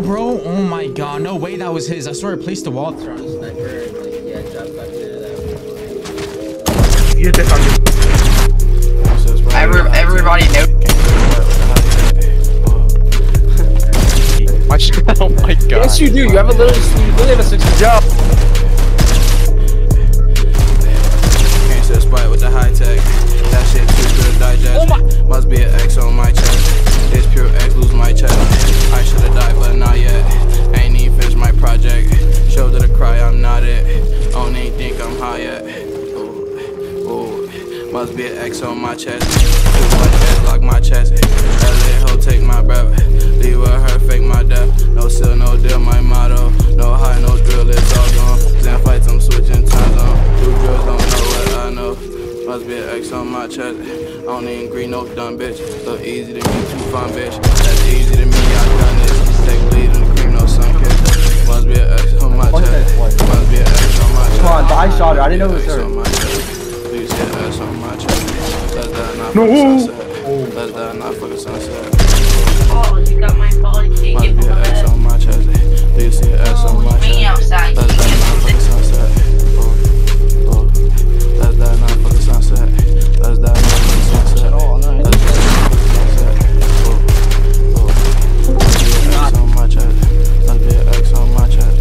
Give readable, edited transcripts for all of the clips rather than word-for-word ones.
bro. Oh my god. No way that was his. I swear I placed the wall. Everybody knows. Oh my god. Yes, you do. You have a little. You really have a 60 job. Can't set spite with the high tech. That shit too good to digest. Oh my. Must be an X on my chest. It's pure X, lose my chest. I should've died, but not yet. Ain't even finished my project. Shoulder to cry, I'm not it. Don't even think I'm high yet. Ooh. Must be an X on my chest. Too much X, lock my chest. That little hoe take my breath. Leave with her, fake my death. No seal, no deal, my motto. No high, no drill, it's all gone. Zen fights, I'm switching time zone. Do drills, don't know what I know. Must be an X on my chest. I don't even agree, no dumb bitch. Look easy to me, too fun, bitch. That's easy to me, I done this. Take bleed in the cream, no sun kiss. Must be an X on my chest. Must be an X on my chest. Come on, I shot her. I didn't know it was her. You said X on my chest. Let's die, not fucking sunset. Let's die, not fucking sunset. Oh, you got my ball. You can't Must get be an my X on my chest. Do you see an X on my chest? outside. Let's die, not fucking sunset. Let's die, not fucking sunset. Let's die, not fucking sunset. Let's die, not fucking sunset. Let's be an X on my chest. Let's be an X on my chest.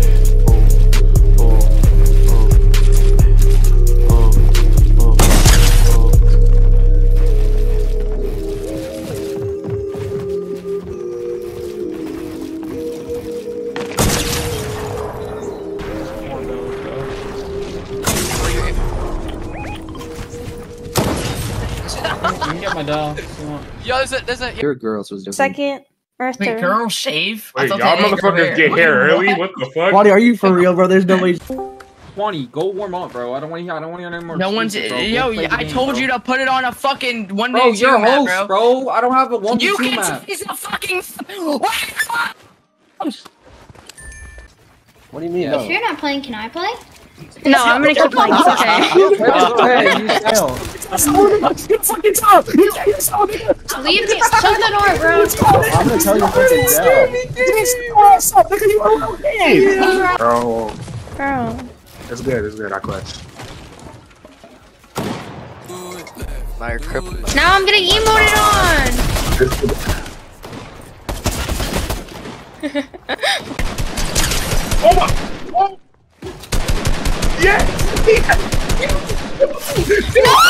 You can get my doll. Yo, there's a. Your girls was different. Second or Wait, third. girl, shave? Wait, y'all motherfuckers get hair early? What the fuck? Buddy, are you for real, bro? There's no way. 20, go warm up, bro. I don't want to hear any more. No one's. excuses, Yo, bro. I told you to put it on a fucking 1v2 Bro, you're a map, host, bro. I don't have a 1v2 You can't map. say a fucking. What do you mean? If you're not playing, can I play? No, I'm gonna keep playing. It's okay. Hey, you fail. Leave me. Shut the door, bro. I'm gonna tell you fucking down. Bro, Bro. it's good, it's good. I clutch. Now you're crippled. Now I'm getting emoted on. Oh my! Oh! Yes! No!